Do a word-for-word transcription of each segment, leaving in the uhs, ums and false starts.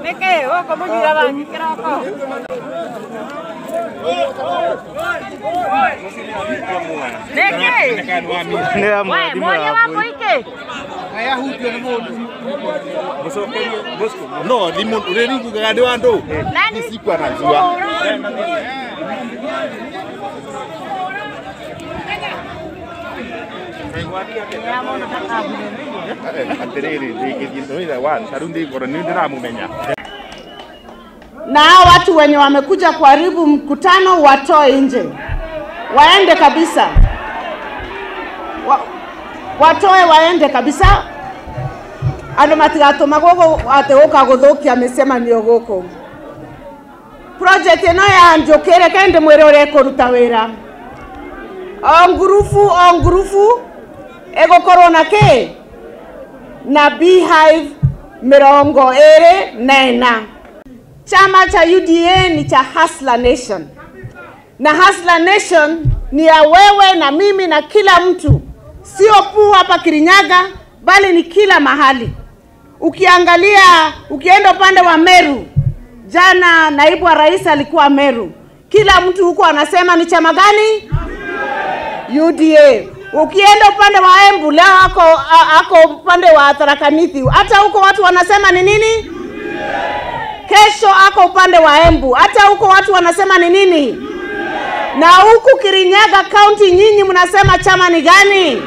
Neke, oh, como gira bangi kirako. Neke. Wah, moja wako ike. Aya hutu na modu. Boso bosko. No, limon ureni kugade wando. Nani? Siku anajua. Na watu wenye wamekuja kuharibu mkutano watoe nje. Waende kabisa. Wa, watoe waende kabisa. Ano matigato magogo ateuka guthukia amesema ni ogoko. Project eno ya njokere kende mwerore kuruta wira. O ngurufu o ngurufu ego corona ke na beehive mirongo ere nena. Chama cha U D A ni cha Hustler Nation. Na Hustler Nation ni ya wewe na mimi na kila mtu. Sio pu hapa Kirinyaga bali ni kila mahali. Ukiangalia ukienda upande wa Meru, jana naibu wa rais alikuwa Meru. Kila mtu huko anasema ni chama gani? U D A. Ukienda upande wa Embu leo ako ako upande wa Tharaka Nithi. Hata huko watu wanasema ni nini? Kesho ako upande wa Embu. Hata huko watu wanasema ni nini? Na huku Kirinyaga County nyinyi mnasema chama ni gani?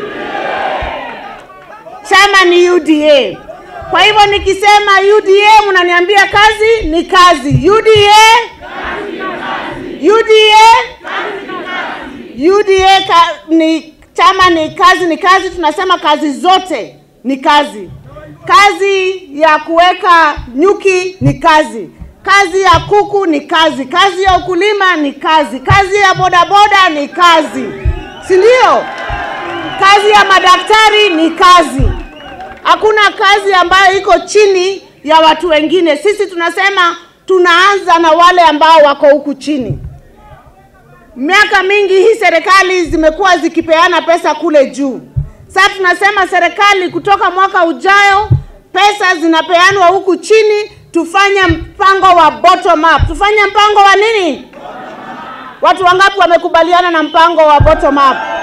Chama ni U D A. Kwa hivyo nikisema U D A mnaniambia kazi ni kazi. U D A kazi na kazi. U D A kazi na kazi. U D A ka, ni chama ni kazi ni kazi, tunasema kazi zote ni kazi. Kazi ya kuweka nyuki ni kazi. Kazi ya kuku ni kazi. Kazi ya ukulima ni kazi. Kazi ya bodaboda ni kazi. Si ndio? Kazi ya madaktari ni kazi. Hakuna kazi ambayo iko chini ya watu wengine. Sisi tunasema tunaanza na wale ambao wako huku chini. Miaka mingi hii serikali zimekuwa zikipeana pesa kule juu. Sasa tunasema serikali kutoka mwaka ujayo pesa zinapeanwa huku chini, tufanye mpango wa bottom up. Tufanye mpango wa nini? Watu wangapi wamekubaliana na mpango wa bottom up?